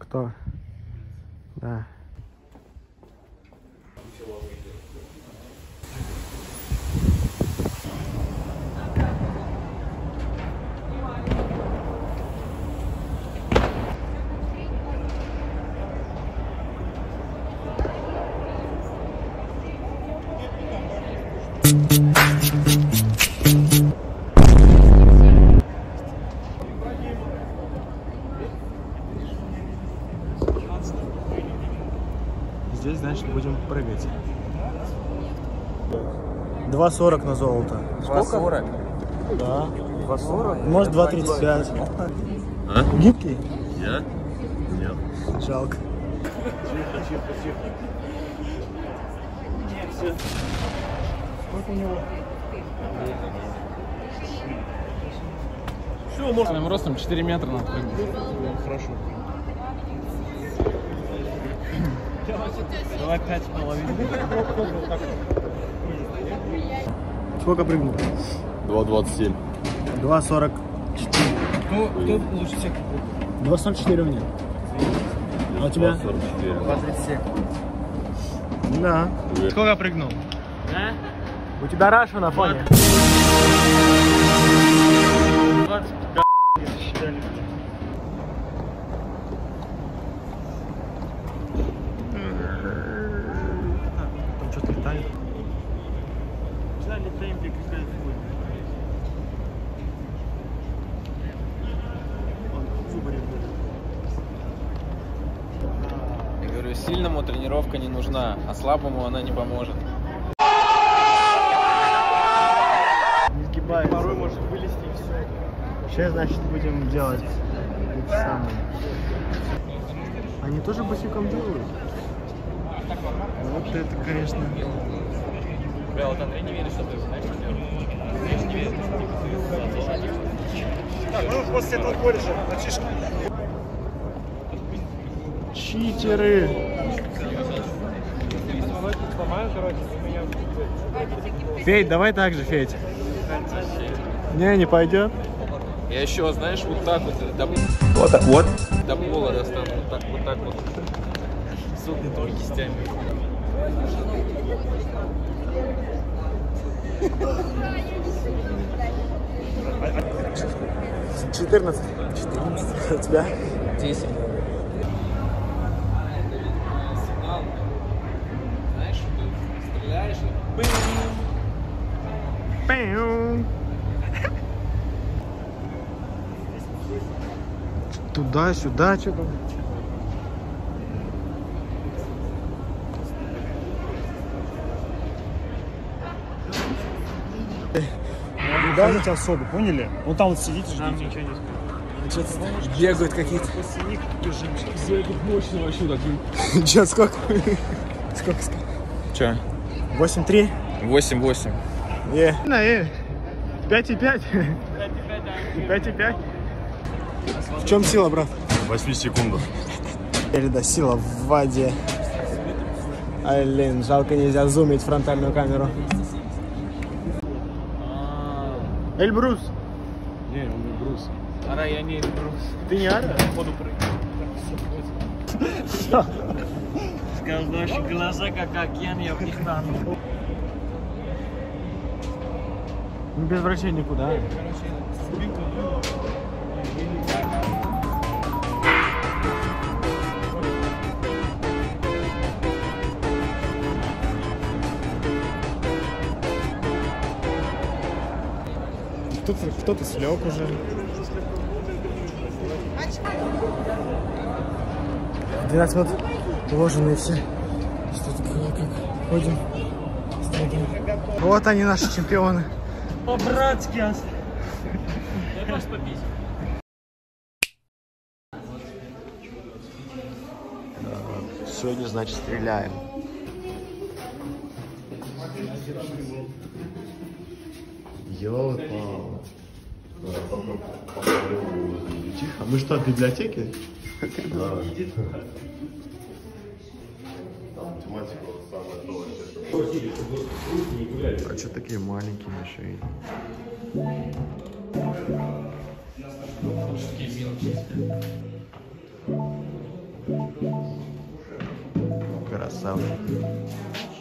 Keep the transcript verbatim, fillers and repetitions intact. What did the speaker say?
кто? Да. Здесь, значит, будем прыгать. два сорок на золото. два сорок? Да. два сорок? Может, два тридцать пять. А? Гибкий? Я? Нет. Жалко. Тихо, тихо, тихо. Нет, все. Сколько у него? Все, можно. Моим ростом четыре метра надо прыгнуть. Хорошо. Давай пять с половиной. Сколько прыгнул? два двадцать семь. два сорок. Ну, кто лучше всех? два сорок четыре у меня. А у тебя? два сорок четыре. два тридцать семь. Да. Сколько прыгнул? Да? У тебя Раша на фоне. двадцать считали. Там что-то летает. Взяли темпе какая-то будет. Я говорю, сильному тренировка не нужна, а слабому она не поможет. Не сгибается. Порой может вылезти и все. Сейчас, значит, будем делать это самое. Они тоже босиком делают? Вот это, конечно. Бля, вот Андрей не верит, что ты знаешь, что делать. Андрей не верит. Так, ну после этого колледжа, мальчишка. Читеры! Сломаю, короче, у меня... Федь, давай так же, Федь. Не, не пойдет. Я еще, знаешь, вот так вот до, Вот так вот. до пола достану. Вот так вот, так вот. Согнутыми кистями. четырнадцать. четырнадцать. У тебя? десять. Знаешь, ты стреляешь и... Пэу. Туда-сюда, что там? Да, не особо, поняли? Он там вот сидит и ждет. Ничего не скажет. Бегают какие-то. После них бежим сейчас. Я тут мощно вообще такие. Че, сколько? Сколько? Че? восемь три? восемь восемь. Е. На, е. пять и пять. пять и пять. В чем сила, брат? восемь секунд. Или да, сила в воде. Блин, жалко нельзя зумить фронтальную камеру. Эльбрус. Не, он не брус. Ара, я не брус. Ты не Ара? Воду прыгнул. Сказал, ваши глаза как океан, я в них тану. Ну, без врачей никуда. Кто-то, кто-то слег уже. двенадцать минут уложенные все. Что тут как ходим? Строим. Вот они, наши чемпионы. По-братски. Дай вас попить. Сегодня, значит, стреляем. Ёлка. Тихо. Мы что, в библиотеке? Да. Математика самая толстая. А что такие маленькие мишени? Такие мелкие. Красава.